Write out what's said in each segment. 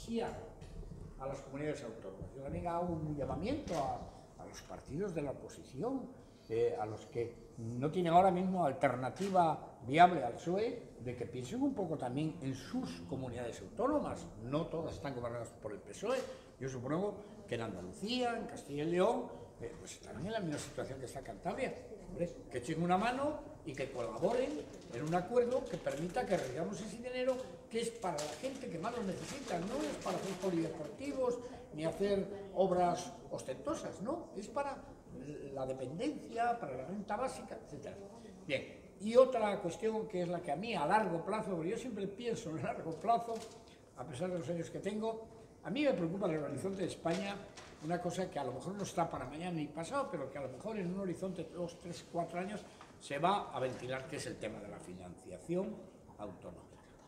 asfixia a las comunidades autónomas. Yo también hago un llamamiento a los partidos de la oposición, a los que no tienen ahora mismo alternativa viable al PSOE, de que piensen un poco también en sus comunidades autónomas. No todas están gobernadas por el PSOE. Yo supongo que en Andalucía, en Castilla y León, pues estarán en la misma situación que está Cantabria. Hombre, que echen una mano y que colaboren en un acuerdo que permita que retiramos ese dinero, que es para la gente que más lo necesita, no es para hacer polideportivos ni hacer obras ostentosas, no, es para la dependencia, para la renta básica, etc. Bien, y otra cuestión que es la que a mí a largo plazo, porque yo siempre pienso en largo plazo, a pesar de los años que tengo, a mí me preocupa en el horizonte de España una cosa que a lo mejor no está para mañana ni pasado, pero que a lo mejor en un horizonte de 2, 3, 4 años se va a ventilar, que es el tema de la financiación autonómica.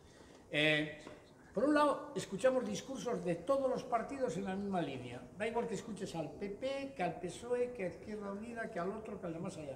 Por un lado, escuchamos discursos de todos los partidos en la misma línea. Da igual que escuches al PP, que al PSOE, que a Izquierda Unida, que al otro, que al de más allá.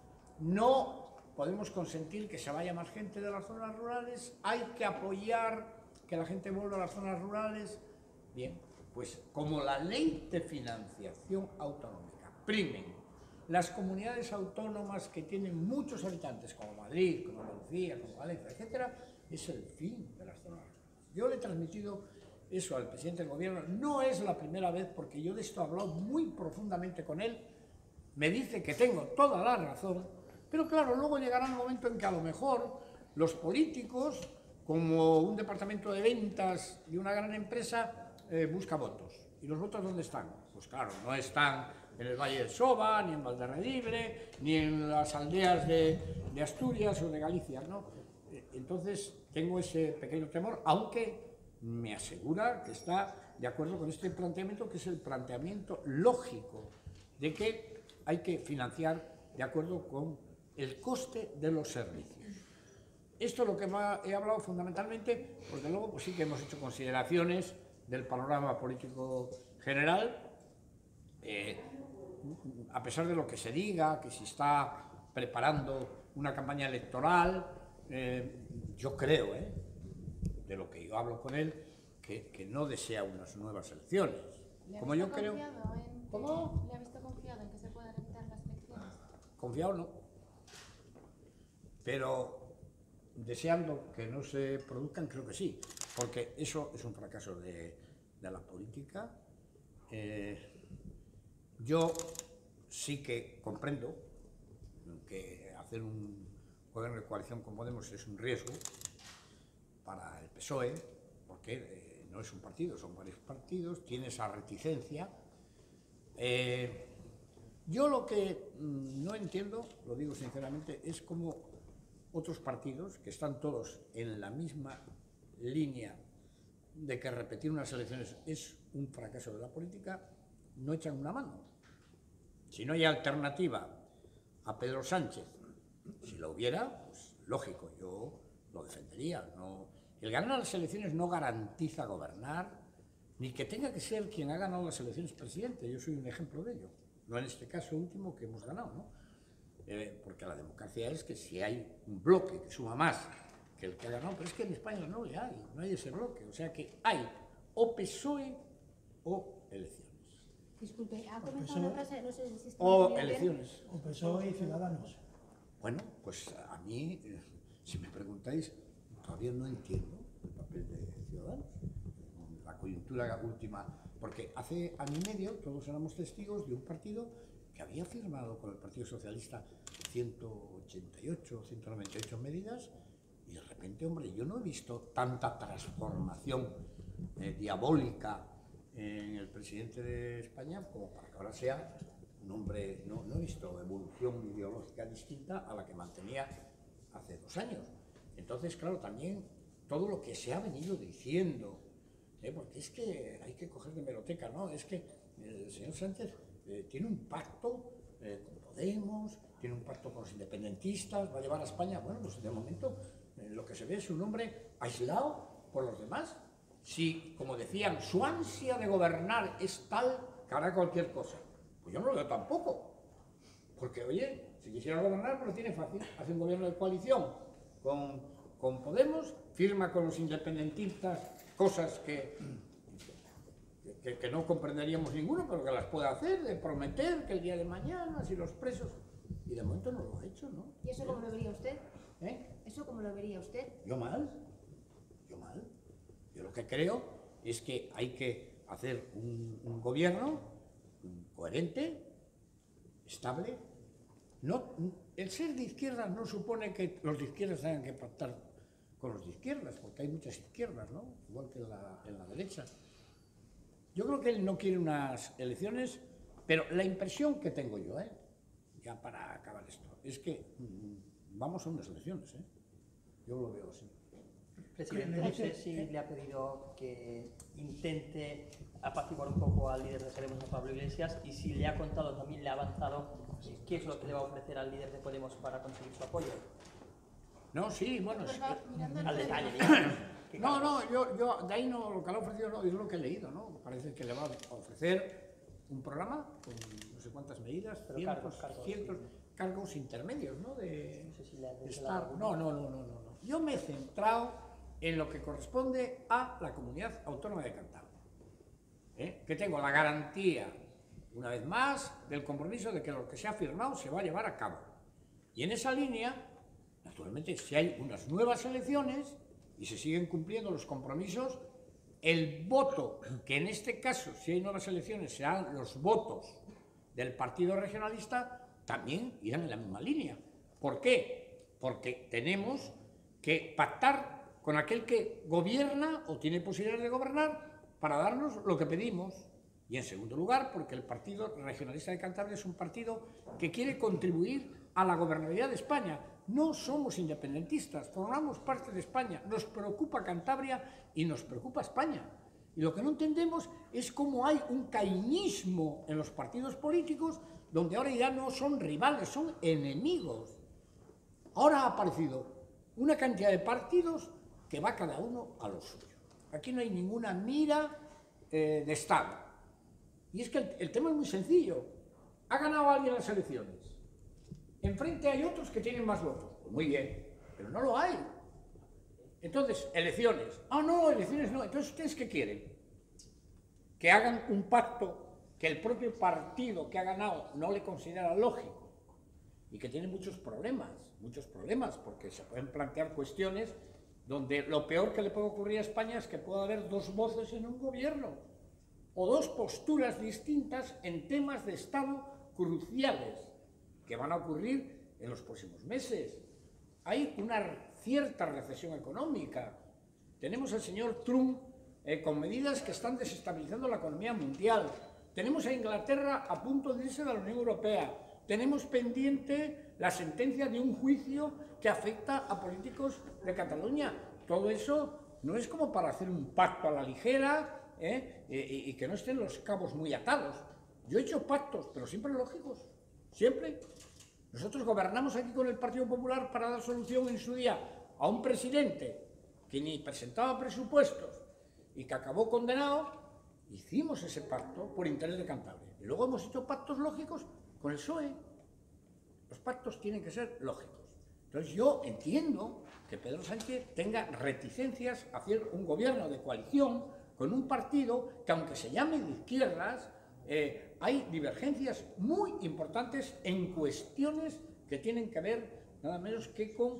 No podemos consentir que se vaya más gente de las zonas rurales, hay que apoyar que la gente vuelva a las zonas rurales. Bien, pues como la ley de financiación autonómica primen las comunidades autónomas que tienen muchos habitantes, como Madrid, como Andalucía, como Valencia, etcétera, es el fin de las zonas rurales. Yo le he transmitido eso al presidente del gobierno, no es la primera vez, porque yo de esto he hablado muy profundamente con él, me dice que tengo toda la razón, pero claro, luego llegará el momento en que a lo mejor los políticos, como un departamento de ventas de una gran empresa, busca votos. ¿Y los votos dónde están? Pues claro, no están en el Valle del Soba, ni en Valderredibre, ni en las aldeas de Asturias o de Galicia, ¿no? Entonces tengo ese pequeño temor, aunque me asegura que está de acuerdo con este planteamiento, que es el planteamiento lógico de que hay que financiar de acuerdo con el coste de los servicios. Esto es lo que he hablado fundamentalmente, porque luego pues sí que hemos hecho consideraciones del panorama político general, a pesar de lo que se diga, que se está preparando una campaña electoral, yo creo, de lo que yo hablo con él, que no desea unas nuevas elecciones. Como yo creo. ¿Cómo? ¿Le ha visto confiado en que se puedan evitar las elecciones? Confiado no, pero deseando que no se produzcan, creo que sí, porque eso es un fracaso de la política. Yo sí que comprendo que hacer un gobierno de coalición con Podemos es un riesgo para el PSOE, porque no es un partido, son varios partidos, tiene esa reticencia. Yo lo que no entiendo, lo digo sinceramente, es cómo otros partidos, que están todos en la misma línea de que repetir unas elecciones es un fracaso de la política, no echan una mano. Si no hay alternativa a Pedro Sánchez, si lo hubiera, pues lógico, yo lo defendería. No, el ganar las elecciones no garantiza gobernar, ni que tenga que ser quien ha ganado las elecciones presidente. Yo soy un ejemplo de ello, no en este caso último que hemos ganado, ¿no? Porque la democracia es que si hay un bloque que suma más que el que ha ganado, pero es que en España no hay ese bloque, o sea que hay o PSOE o elecciones. Disculpe, ha comenzado una frase, no sé si está o elecciones. O PSOE y Ciudadanos. Bueno, pues a mí, si me preguntáis, todavía no entiendo el papel de Ciudadanos, la coyuntura última, porque hace año y medio todos éramos testigos de un partido que había firmado con el Partido Socialista 188, 198 medidas, y de repente, hombre, yo no he visto tanta transformación diabólica en el presidente de España como para que ahora sea un hombre, no he visto evolución ideológica distinta a la que mantenía hace 2 años. Entonces, claro, también todo lo que se ha venido diciendo, porque es que hay que coger de hemeroteca, ¿no? Es que el señor Sánchez tiene un pacto con Podemos, tiene un pacto con los independentistas, va a llevar a España, bueno, pues de momento lo que se ve es un hombre aislado por los demás. Si, como decían, su ansia de gobernar es tal que hará cualquier cosa, pues yo no lo veo tampoco, porque oye, si quisiera gobernar, pues lo tiene fácil, hace un gobierno de coalición con Podemos, firma con los independentistas cosas que, en que no comprenderíamos ninguno, pero que las puede hacer, de prometer que el día de mañana, si los presos... Y de momento no lo ha hecho, ¿no? ¿Y eso cómo lo vería usted? ¿Eh? ¿Eso cómo lo vería usted? Yo mal. Yo lo que creo es que hay que hacer un gobierno coherente, estable. No, el ser de izquierdas no supone que los de izquierdas tengan que pactar con los de izquierdas, porque hay muchas izquierdas, ¿no? Igual que en la derecha. Yo creo que él no quiere unas elecciones, pero la impresión que tengo yo, ya para acabar esto, es que vamos a unas elecciones, Yo lo veo así. Presidente, no sé si le ha pedido que intente apaciguar un poco al líder de Queremos a Pablo Iglesias y si le ha contado, también le ha avanzado, qué es lo que le va a ofrecer al líder de Podemos para conseguir su apoyo. No, sí, bueno... Al detalle, digamos. No, yo de ahí no, lo que le ha ofrecido no, es lo que he leído, ¿no? Parece que le va a ofrecer un programa con no sé cuántas medidas, cientos cargos intermedios, ¿no? No sé si le ha Estado. No. Yo me he centrado en lo que corresponde a la Comunidad Autónoma de Cantabria, que tengo la garantía, una vez más, del compromiso de que lo que se ha firmado se va a llevar a cabo. Y en esa línea, naturalmente, si hay unas nuevas elecciones y se siguen cumpliendo los compromisos, el voto, que en este caso, si hay nuevas elecciones, serán los votos del Partido Regionalista, también irán en la misma línea. ¿Por qué? Porque tenemos que pactar con aquel que gobierna o tiene posibilidades de gobernar para darnos lo que pedimos. Y en segundo lugar, porque el Partido Regionalista de Cantabria es un partido que quiere contribuir a la gobernabilidad de España. No somos independentistas, formamos parte de España, nos preocupa Cantabria y nos preocupa España. Y lo que no entendemos es cómo hay un caínismo en los partidos políticos donde ahora ya no son rivales, son enemigos. Ahora ha aparecido una cantidad de partidos que va cada uno a lo suyo. Aquí no hay ninguna mira de Estado. Y es que el tema es muy sencillo. Ha ganado alguien las elecciones. Enfrente hay otros que tienen más votos. Pues muy bien, pero no lo hay. Entonces, elecciones. No, elecciones no. Entonces, ¿ustedes qué quieren? Que hagan un pacto que el propio partido que ha ganado no le considera lógico y que tiene muchos problemas, porque se pueden plantear cuestiones donde lo peor que le puede ocurrir a España es que pueda haber dos voces en un gobierno o dos posturas distintas en temas de Estado cruciales que van a ocurrir en los próximos meses. Hay una cierta recesión económica. Tenemos al señor Trump con medidas que están desestabilizando la economía mundial. Tenemos a Inglaterra a punto de irse de la Unión Europea. Tenemos pendiente la sentencia de un juicio que afecta a políticos de Cataluña. Todo eso no es como para hacer un pacto a la ligera y que no estén los cabos muy atados. Yo he hecho pactos, pero siempre lógicos, siempre. Nosotros gobernamos aquí con el Partido Popular para dar solución en su día a un presidente que ni presentaba presupuestos y que acabó condenado. Hicimos ese pacto por interés de Cantabria. Y luego hemos hecho pactos lógicos con el PSOE. Los pactos tienen que ser lógicos. Entonces yo entiendo que Pedro Sánchez tenga reticencias a hacer un gobierno de coalición con un partido que, aunque se llame de izquierdas, hay divergencias muy importantes en cuestiones que tienen que ver nada menos que con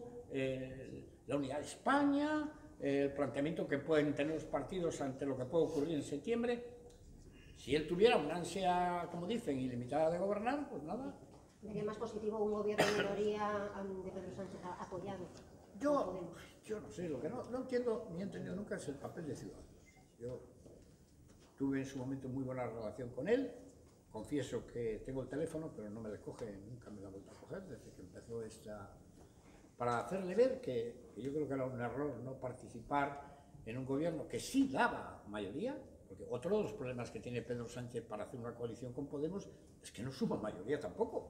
la unidad de España, el planteamiento que pueden tener los partidos ante lo que puede ocurrir en septiembre. Si él tuviera una ansia, como dicen, ilimitada de gobernar, pues nada. ¿Sería más positivo un gobierno de minoría de Pedro Sánchez apoyado? Yo no sé, lo que no entiendo ni he entendido nunca es el papel de Ciudadanos. Yo tuve en su momento muy buena relación con él. Confieso que tengo el teléfono, pero no me le coge, nunca me lo ha vuelto a coger desde que empezó esta... Para hacerle ver que yo creo que era un error no participar en un gobierno que sí daba mayoría, porque otro de los problemas que tiene Pedro Sánchez para hacer una coalición con Podemos es que no suma mayoría tampoco,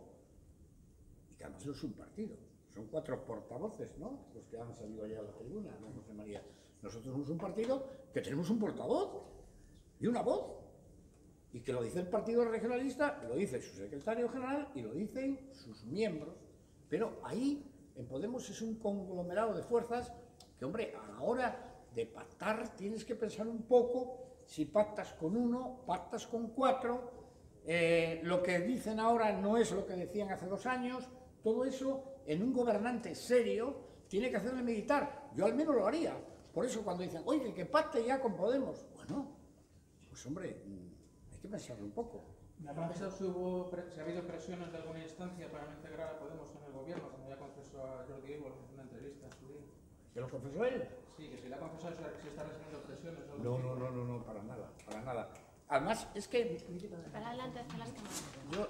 y que además no es un partido, son 4 portavoces, ¿no?, los que han salido allá a la tribuna, ¿no, José María? Nosotros somos un partido que tenemos un portavoz y una voz, y que lo dice el Partido Regionalista, lo dice su secretario general y lo dicen sus miembros, pero ahí en Podemos es un conglomerado de fuerzas que, hombre, a la hora de pactar tienes que pensar un poco si pactas con uno, pactas con cuatro, lo que dicen ahora no es lo que decían hace 2 años, todo eso en un gobernante serio tiene que hacerle meditar. Yo al menos lo haría. Por eso cuando dicen, oye, que pacte ya con Podemos, bueno, pues hombre, hay que pensarlo un poco. Me ha pensado si ha habido presiones de alguna instancia para no integrar a Podemos en el gobierno, como ya confesó a Jordi Évole en una entrevista en su día. ¿Que lo confesó él? Sí, que si le ha confesado si está recibiendo presiones o algo No, así. no, para nada, para nada. Además, es que Para adelante hacia las cámaras.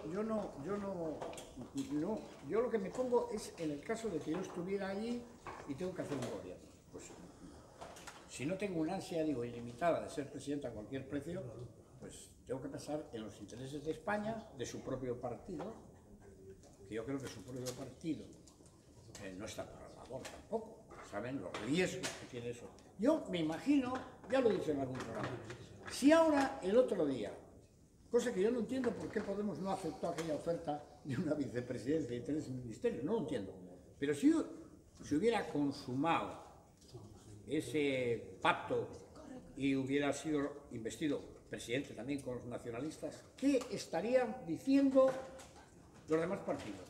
yo lo que me pongo es en el caso de que yo estuviera allí y tengo que hacer un gobierno. Pues si no tengo una ansia, digo, ilimitada de ser presidente a cualquier precio, pues tengo que pensar en los intereses de España, de su propio partido, que yo creo que su propio partido no está para la labor tampoco. Saben los riesgos que tiene eso. Yo me imagino, ya lo dije en algún programa, si ahora, el otro día, cosa que yo no entiendo por qué Podemos no aceptó aquella oferta de una vicepresidencia y 3 ministerios, no lo entiendo, pero si se hubiera consumado ese pacto y hubiera sido investido presidente también con los nacionalistas, ¿qué estarían diciendo los demás partidos?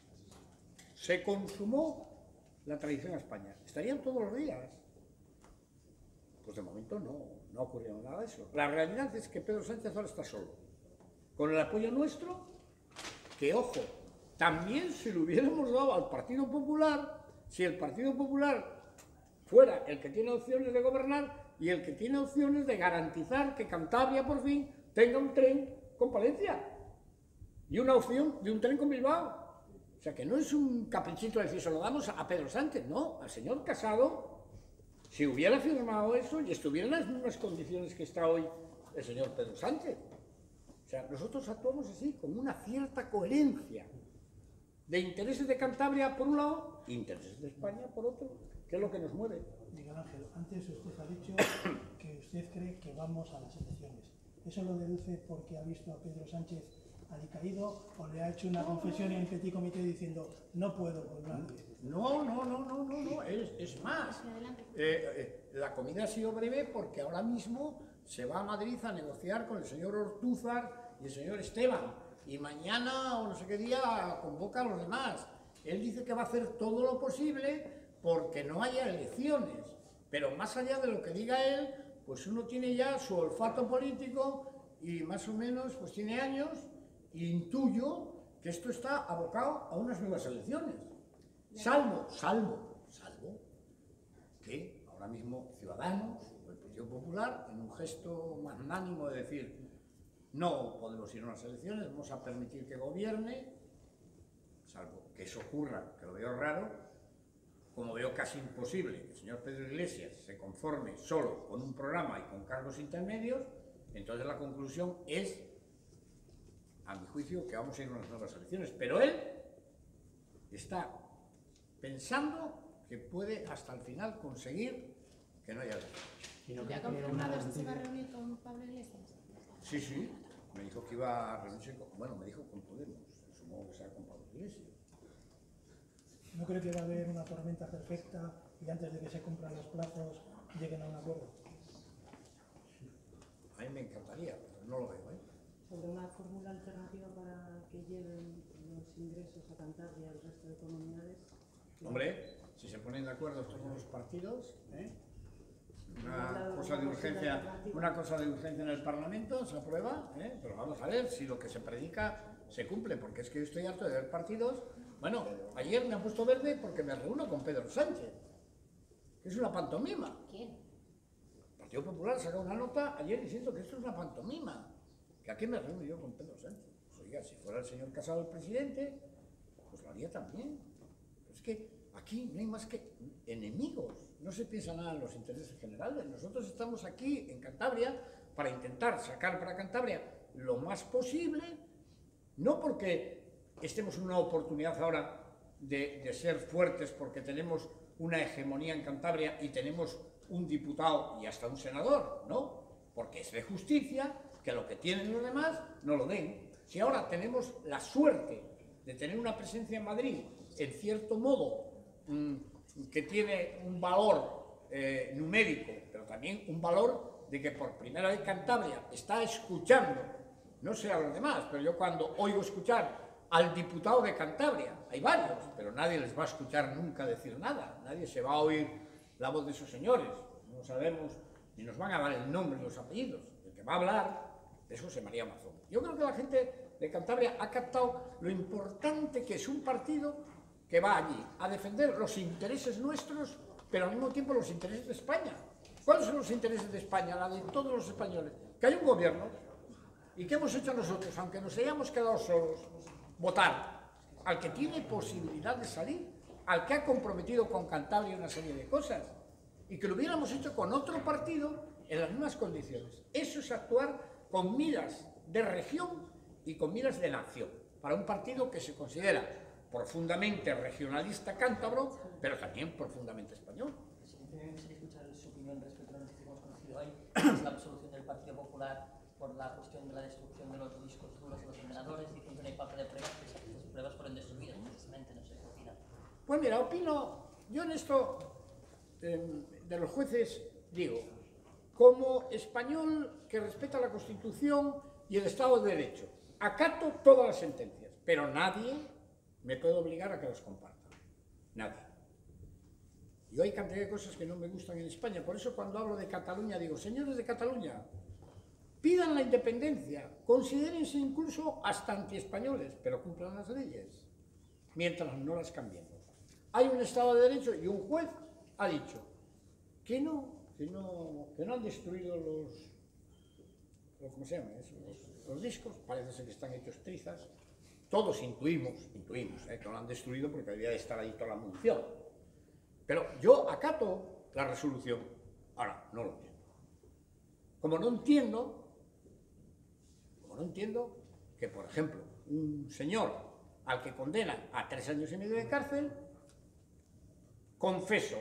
Se consumó la tradición a España. ¿Estarían todos los días? Pues de momento no ha ocurrido nada de eso. La realidad es que Pedro Sánchez ahora está solo. Con el apoyo nuestro, que ojo, también si lo hubiéramos dado al Partido Popular, si el Partido Popular fuera el que tiene opciones de gobernar y el que tiene opciones de garantizar que Cantabria por fin tenga un tren con Palencia y una opción de un tren con Bilbao. O sea, que no es un caprichito de decir, se lo damos a Pedro Sánchez, no, al señor Casado, si hubiera firmado eso y estuviera en las mismas condiciones que está hoy el señor Pedro Sánchez. O sea, nosotros actuamos así, con una cierta coherencia de intereses de Cantabria por un lado e intereses de España por otro, que es lo que nos mueve. Miguel Ángel, antes usted ha dicho que usted cree que vamos a las elecciones. ¿Eso lo deduce porque ha visto a Pedro Sánchez alicaído o le ha hecho una confesión en petit comité diciendo no puedo con nadie? No, es más. La comida ha sido breve porque ahora mismo se va a Madrid a negociar con el señor Ortúzar y el señor Esteban y mañana o no sé qué día convoca a los demás. Él dice que va a hacer todo lo posible porque no haya elecciones, pero más allá de lo que diga él, pues uno tiene ya su olfato político y más o menos pues tiene años e intuyo que esto está abocado a unas nuevas elecciones. Salvo que ahora mismo Ciudadanos, o el Partido Popular, en un gesto magnánimo de decir no podemos ir a unas elecciones, vamos a permitir que gobierne, salvo que eso ocurra, que lo veo raro, como veo casi imposible que el señor Pedro Iglesias se conforme solo con un programa y con cargos intermedios, entonces la conclusión es, a mi juicio, que vamos a ir a unas nuevas elecciones. Pero él está pensando que puede hasta el final conseguir que no haya elecciones. ¿Ya ha confirmado si se va a reunir con Pablo Iglesias? Sí, me dijo que iba a reunirse con, bueno, me dijo con Podemos, supongo que será con Pablo Iglesias. ¿No cree que va a haber una tormenta perfecta y antes de que se cumplan los plazos lleguen a un acuerdo? A mí me encantaría, pero no lo veo, ¿eh? Sobre una fórmula alternativa para que lleven los ingresos a Cantabria y al resto de comunidades. Hombre, si se ponen de acuerdo todos los partidos, una cosa de urgencia en el Parlamento, se aprueba, pero vamos a ver si lo que se predica se cumple, porque es que yo estoy harto de ver partidos. Bueno, ayer me ha puesto verde porque me reúno con Pedro Sánchez, que es una pantomima. ¿Quién? El Partido Popular sacó una nota ayer diciendo que esto es una pantomima, que aquí me reúno yo con Pedro Sánchez. Pues oiga, si fuera el señor Casado el presidente, pues lo haría también. Pero es que aquí no hay más que enemigos, no se piensa nada en los intereses generales. Nosotros estamos aquí en Cantabria para intentar sacar para Cantabria lo más posible, no porque estemos en una oportunidad ahora de ser fuertes porque tenemos una hegemonía en Cantabria y tenemos un diputado y hasta un senador, ¿no? Porque es de justicia que lo que tienen los demás no lo den. Si ahora tenemos la suerte de tener una presencia en Madrid, en cierto modo, que tiene un valor numérico, pero también un valor de que por primera vez Cantabria está escuchando, no sé a los demás, pero yo cuando oigo escuchar al diputado de Cantabria, hay varios, pero nadie les va a escuchar nunca decir nada, nadie se va a oír la voz de esos señores, no sabemos ni nos van a dar el nombre y los apellidos, el que va a hablar es José María Mazón. Yo creo que la gente de Cantabria ha captado lo importante que es un partido que va allí a defender los intereses nuestros, pero al mismo tiempo los intereses de España. ¿Cuáles son los intereses de España? La de todos los españoles. Que hay un gobierno. ¿Y qué hemos hecho nosotros? Aunque nos hayamos quedado solos, votar al que tiene posibilidad de salir, al que ha comprometido con Cantabria una serie de cosas, y que lo hubiéramos hecho con otro partido en las mismas condiciones. Eso es actuar con miras de región y con miras de nación, para un partido que se considera profundamente regionalista cántabro, pero también profundamente español. Me gustaría escuchar su opinión respecto a la noticia que hemos conocido hoy, que es la absolución del Partido Popular por la cuestión de la destrucción de los discos duros de los ordenadores, dicen que no hay falta de pruebas, que esas pruebas fueron destruidas precisamente, no sé qué opina. Pues mira, opino, yo en esto de los jueces digo, como español que respeta la Constitución y el Estado de Derecho, acato todas las sentencias, pero nadie me puede obligar a que las comparta. Nadie. Y hay cantidad de cosas que no me gustan en España. Por eso cuando hablo de Cataluña digo, señores de Cataluña, pidan la independencia, considérense incluso hasta antiespañoles, pero cumplan las leyes, mientras no las cambiemos. Hay un Estado de Derecho y un juez ha dicho que no han destruido ¿cómo se llama eso? Los discos, parece ser que están hechos trizas. Todos intuimos que no lo han destruido porque debía de estar ahí toda la munición. Pero yo acato la resolución. Ahora, no lo entiendo. Como no entiendo que, por ejemplo, un señor al que condenan a 3 años y medio de cárcel, confeso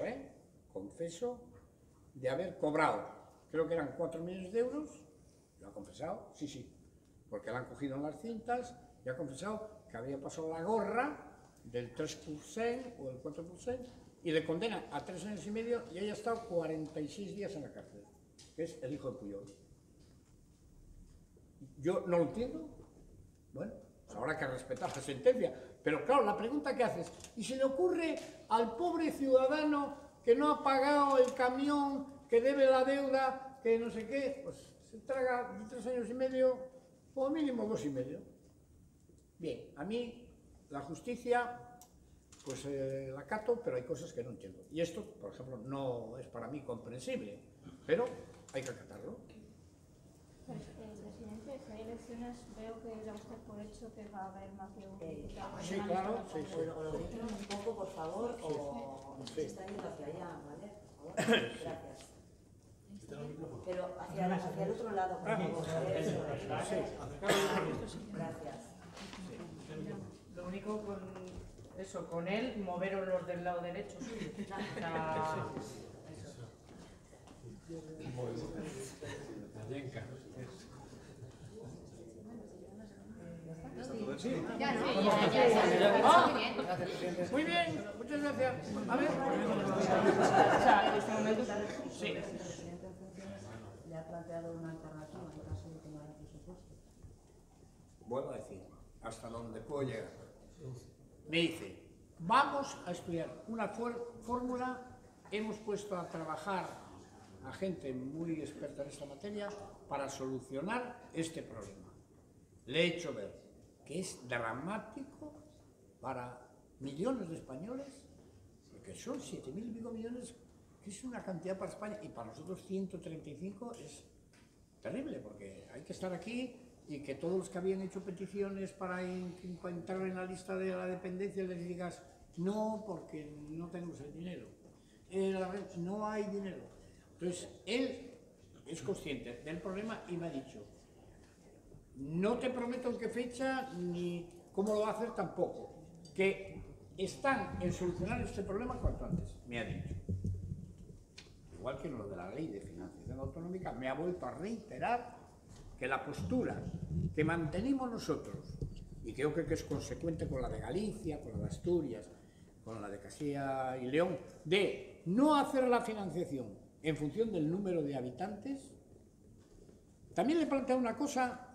de haber cobrado, creo que eran 4 millones de euros, lo ha confesado, sí, porque lo han cogido en las cintas, y ha confesado que había pasado la gorra del 3% o del 4%, y le condenan a 3 años y medio y haya estado 46 días en la cárcel, que es el hijo de Puyol. Yo no lo entiendo, bueno, pues habrá que respetar la sentencia, pero claro, la pregunta que haces, ¿y se le ocurre al pobre ciudadano que no ha pagado el camión, que debe la deuda, que no sé qué? Pues se traga 3 años y medio, o mínimo 2 y medio. Bien, a mí la justicia, pues la acato, pero hay cosas que no entiendo. Y esto, por ejemplo, no es para mí comprensible, pero hay que acatarlo. Pues, presidente, si hay elecciones, veo que da usted por hecho que va a haber más de un diputado. Sí, claro, sí. O lo dicen un poco, por favor, o se está yendo hacia allá, ¿vale? Por favor, gracias. Pero hacia el otro lado, por favor. Eso es, ¿vale? Gracias. Lo único con él, moveros los del lado derecho suyo. Muy bien, muchas gracias. A ver. Sí. ¿Le ha planteado una alternativa en caso de que no haya presupuesto? Vuelvo a decir, hasta donde puedo llegar. Me dice, vamos a estudiar una fórmula, hemos puesto a trabajar a gente muy experta en esta materia para solucionar este problema. Le he hecho ver que es dramático para millones de españoles, porque son 7.000 y pico millones, que es una cantidad para España, y para nosotros 135 es terrible, porque hay que estar aquí y que todos los que habían hecho peticiones para entrar en la lista de la dependencia les digas no, porque no tenemos el dinero. No hay dinero. Entonces, él es consciente del problema y me ha dicho, no te prometo en qué fecha ni cómo lo va a hacer tampoco, que están en solucionar este problema cuanto antes, me ha dicho. Igual que en lo de la ley de financiación autonómica, me ha vuelto a reiterar que la postura que mantenimos nosotros, y creo que es consecuente con la de Galicia, con la de Asturias, con la de Castilla y León, de no hacer la financiación en función del número de habitantes. También le planteo una cosa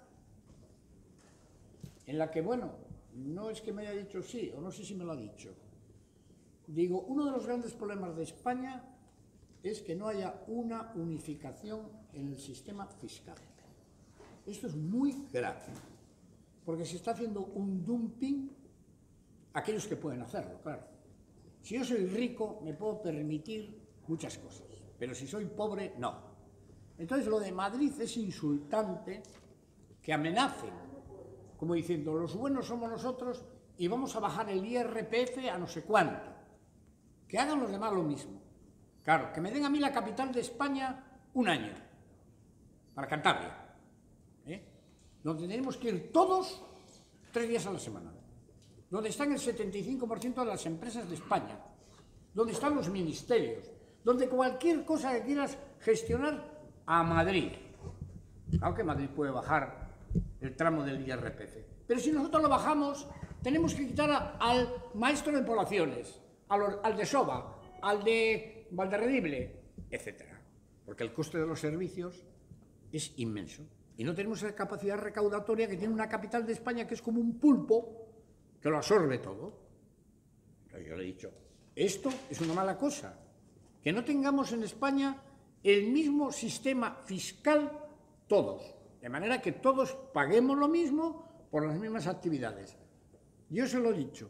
en la que, bueno, no es que me haya dicho sí, o no sé si me lo ha dicho. Digo, uno de los grandes problemas de España es que no haya una unificación en el sistema fiscal. Esto es muy grave, porque se está haciendo un dumping a aquellos que pueden hacerlo, claro. Si yo soy rico, me puedo permitir muchas cosas, pero si soy pobre, no. Entonces, lo de Madrid es insultante que amenacen, como diciendo, los buenos somos nosotros y vamos a bajar el IRPF a no sé cuánto. Que hagan los demás lo mismo. Claro, que me den a mí la capital de España un año, para Cantabria, donde tenemos que ir todos 3 días a la semana, donde están el 75% de las empresas de España, donde están los ministerios, donde cualquier cosa que quieras gestionar a Madrid. Claro que Madrid puede bajar el tramo del IRPF, pero si nosotros lo bajamos, tenemos que quitar al maestro de poblaciones, al de SOBA, al de Valderredible, etc. Porque el coste de los servicios es inmenso. Y no tenemos esa capacidad recaudatoria que tiene una capital de España que es como un pulpo que lo absorbe todo. Entonces yo le he dicho, esto es una mala cosa. Que no tengamos en España el mismo sistema fiscal todos. De manera que todos paguemos lo mismo por las mismas actividades. Yo se lo he dicho.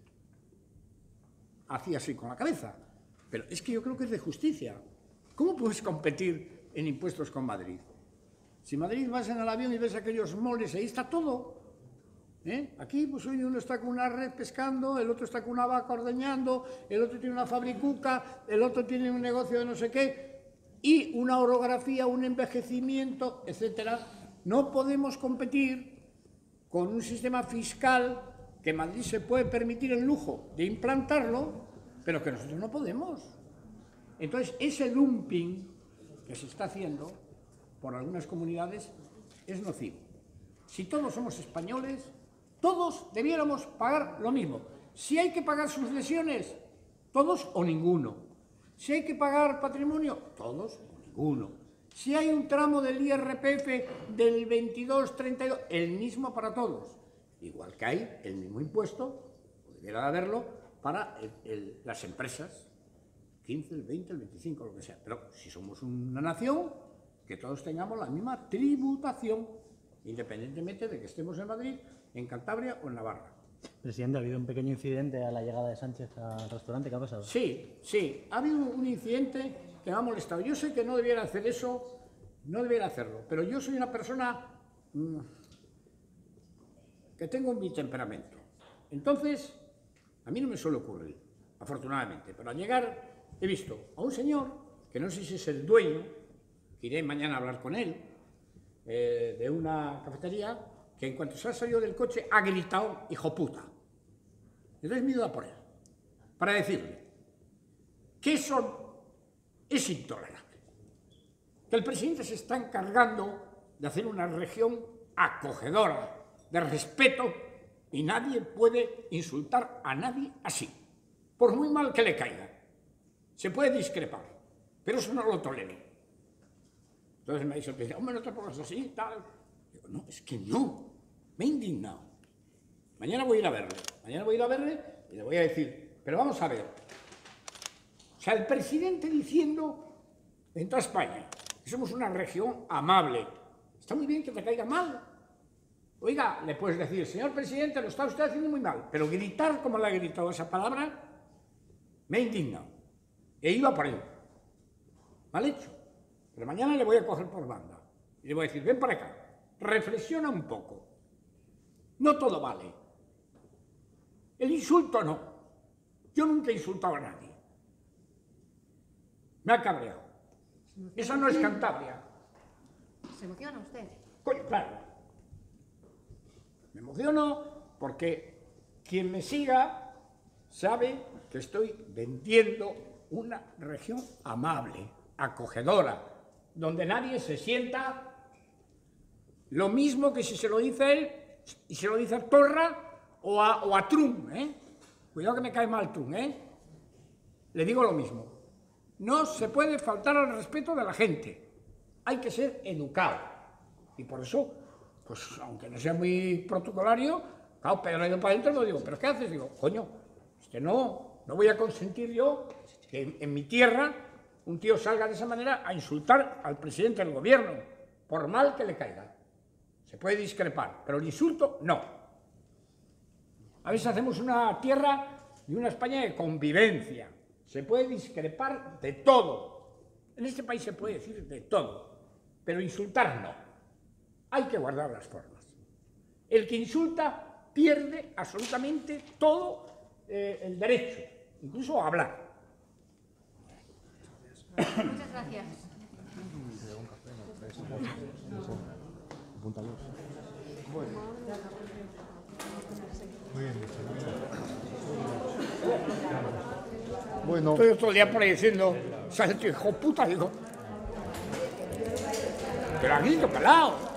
Hacía así con la cabeza. Pero es que yo creo que es de justicia. ¿Cómo puedes competir en impuestos con Madrid? Si Madrid vas en el avión y ves aquellos moles, ahí está todo. Aquí pues hoy uno está con una red pescando, el otro está con una vaca ordeñando, el otro tiene una fabricuca, el otro tiene un negocio de no sé qué, y una orografía, un envejecimiento, etcétera. No podemos competir con un sistema fiscal que Madrid se puede permitir el lujo de implantarlo, pero que nosotros no podemos. Entonces, ese dumping que se está haciendo por algunas comunidades es nocivo. Si todos somos españoles, todos debiéramos pagar lo mismo. Si hay que pagar sucesiones, todos o ninguno. Si hay que pagar patrimonio, todos o ninguno. Si hay un tramo del IRPF del 22-32, el mismo para todos. Igual que hay el mismo impuesto, o debiera de haberlo, para las empresas. 15, el 20, el 25, lo que sea. Pero si somos una nación, que todos tengamos la misma tributación, independientemente de que estemos en Madrid, en Cantabria o en Navarra. Presidente, ¿ha habido un pequeño incidente a la llegada de Sánchez al restaurante? ¿Qué ha pasado? Sí, ha habido un incidente que me ha molestado. Yo sé que no debiera hacer eso, no debiera hacerlo, pero yo soy una persona que tengo mi temperamento. Entonces, a mí no me suele ocurrir, afortunadamente, pero al llegar he visto a un señor, que no sé si es el dueño, que iré mañana a hablar con él, de una cafetería, que en cuanto se ha salido del coche ha gritado hijo puta. Entonces me he ido a por él, para decirle que eso es intolerable. Que el presidente se está encargando de hacer una región acogedora, de respeto, y nadie puede insultar a nadie así, por muy mal que le caiga. Se puede discrepar, pero eso no lo tolero. Entonces me ha dicho, hombre, no te pongas así, tal. Digo, no, es que no, me he indignado. Mañana voy a ir a verle, y le voy a decir, pero vamos a ver. O sea, el presidente diciendo en toda España que somos una región amable. Está muy bien que te caiga mal. Oiga, le puedes decir, señor presidente, lo está usted haciendo muy mal, pero gritar como le ha gritado esa palabra, me he indignado. He ido a por él. Mal hecho. Pero mañana le voy a coger por banda. Y le voy a decir, ven para acá, reflexiona un poco. No todo vale. El insulto no. Yo nunca he insultado a nadie. Me ha cabreado. Esa no es Cantabria. ¿Se emociona usted? Coño, claro. Me emociono porque quien me siga sabe que estoy vendiendo una región amable, acogedora, donde nadie se sienta lo mismo que si se lo dice él y se lo dice a Torra o a Trump, Cuidado que me cae mal Trump, Le digo lo mismo. No se puede faltar al respeto de la gente. Hay que ser educado. Y por eso, pues aunque no sea muy protocolario, claro, Pedro ha ido para adentro y lo digo, ¿pero qué haces? Digo, coño, no voy a consentir yo que en mi tierra un tío salga de esa manera a insultar al presidente del gobierno, por mal que le caiga. Se puede discrepar, pero el insulto, no. A veces hacemos una tierra y una España de convivencia. Se puede discrepar de todo. En este país se puede decir de todo, pero insultar no. Hay que guardar las formas. El que insulta pierde absolutamente todo el derecho, incluso a hablar. Muchas gracias. Bueno. Estoy todo el día por ahí diciendo, sale tu hijo puta, digo. Pero aquí estoy pelado.